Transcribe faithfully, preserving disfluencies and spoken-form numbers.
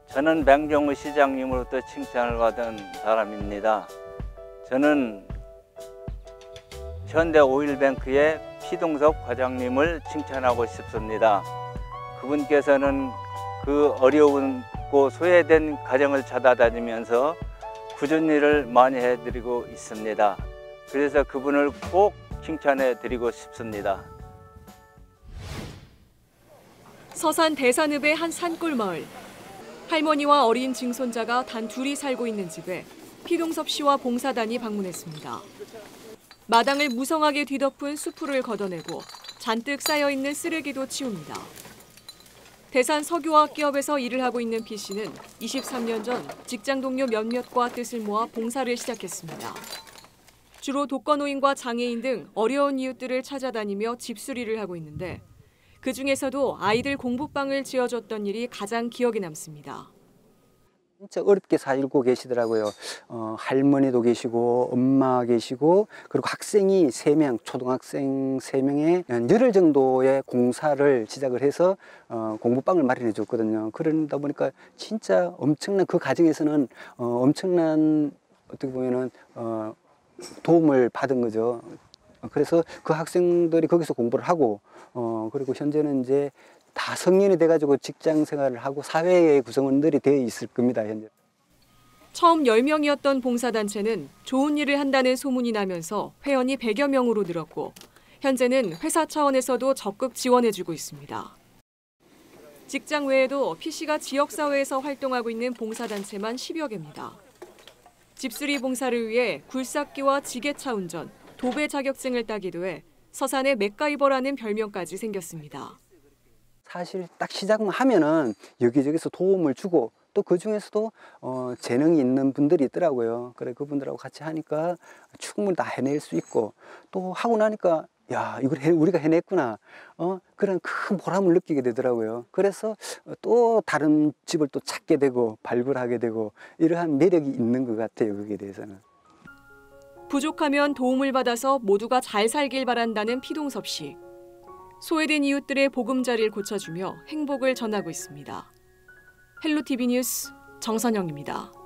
저는 맹종우 시장님으로부터 칭찬을 받은 사람입니다. 저는 현대오일뱅크의 피동섭 과장님을 칭찬하고 싶습니다. 그분께서는 그 어려운고 소외된 가정을 찾아다니면서 굳은 일을 많이 해드리고 있습니다. 그래서 그분을 꼭 칭찬해드리고 싶습니다. 서산 대산읍의 한 산골 마을. 할머니와 어린 증손자가 단 둘이 살고 있는 집에 피동섭 씨와 봉사단이 방문했습니다. 마당을 무성하게 뒤덮은 수풀을 걷어내고 잔뜩 쌓여있는 쓰레기도 치웁니다. 대산 석유화학 기업에서 일을 하고 있는 피 씨는 이십삼 년 전 직장 동료 몇몇과 뜻을 모아 봉사를 시작했습니다. 주로 독거노인과 장애인 등 어려운 이웃들을 찾아다니며 집수리를 하고 있는데 그중에서도 아이들 공부방을 지어줬던 일이 가장 기억에 남습니다. 진짜 어렵게 살고 계시더라고요. 어, 할머니도 계시고 엄마 계시고 그리고 학생이 세 명, 초등학생 세 명의 열흘 정도의 공사를 시작을 해서 어, 공부방을 마련해 줬거든요. 그러다 보니까 진짜 엄청난 그 과정에서는 어, 엄청난 어떻게 보면은 어, 도움을 받은 거죠. 그래서 그 학생들이 거기서 공부를 하고 어, 그리고 현재는 이제 다 성인이 돼가지고 직장 생활을 하고 사회의 구성원들이 되어 있을 겁니다, 현재. 처음 열 명이었던 봉사단체는 좋은 일을 한다는 소문이 나면서 회원이 백여 명으로 늘었고 현재는 회사 차원에서도 적극 지원해주고 있습니다. 직장 외에도 피 씨가 지역사회에서 활동하고 있는 봉사단체만 십여 개입니다. 집수리 봉사를 위해 굴삭기와 지게차 운전, 도배 자격증을 따기도 해 서산의 맥가이버라는 별명까지 생겼습니다. 사실 딱 시작하면은 여기저기서 도움을 주고 또 그중에서도 어, 재능이 있는 분들이 있더라고요. 그래 그분들하고 같이 하니까 충분히 다 해낼 수 있고 또 하고 나니까 야 이걸 해, 우리가 해냈구나 어, 그런 큰 보람을 느끼게 되더라고요. 그래서 또 다른 집을 또 찾게 되고 발굴하게 되고 이러한 매력이 있는 것 같아요. 거기에 대해서는. 부족하면 도움을 받아서 모두가 잘 살길 바란다는 피동섭 씨. 소외된 이웃들의 보금자리를 고쳐주며 행복을 전하고 있습니다. 헬로티비 뉴스 정선영입니다.